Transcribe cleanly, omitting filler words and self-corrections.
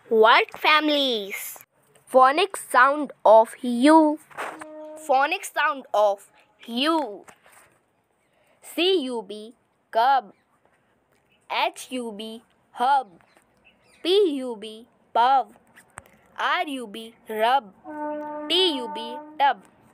What families? Phonic sound of U. Phonic sound of U. CUB, cub. HUB, hub. PUB, pub. RUB, rub. TUB, tub.